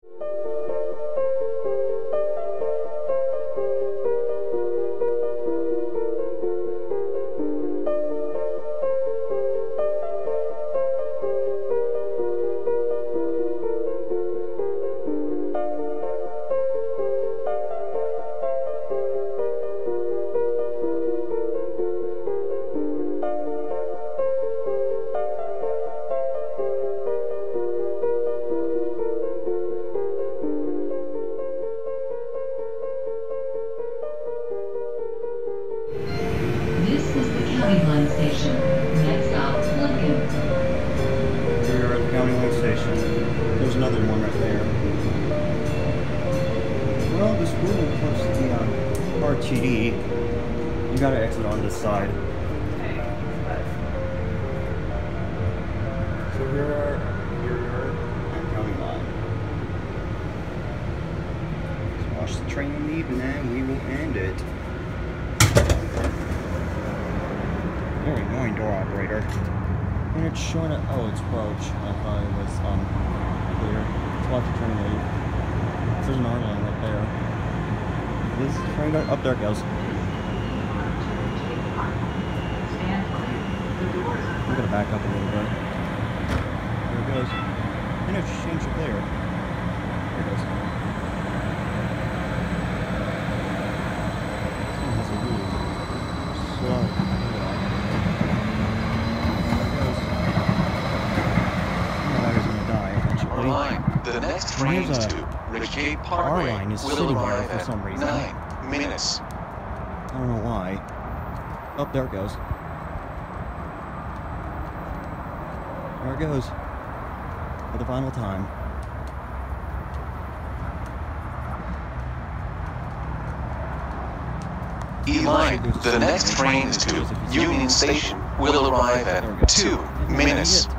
Line station. Next stop, Lincoln. We're at the county line station. There's another one right there. Well, this room puts the RTD. You gotta exit on this side. So we're at county line. Let's watch the train leave and then we will end it. Very annoying door operator. And it's showing it. Oh, it's Roach. I thought it was clear. Let's watch the train leave. There's an R line right there. This train up there it goes. I'm gonna back up a little bit. There it goes. And it's changed it there. There it goes. This is really slow. The next train to Ridgegate Parkway will arrive for some reason. 9 minutes. I don't know why. Oh, there it goes. There it goes. For the final time. Eli, the next train to Union Station will arrive at 2 minutes.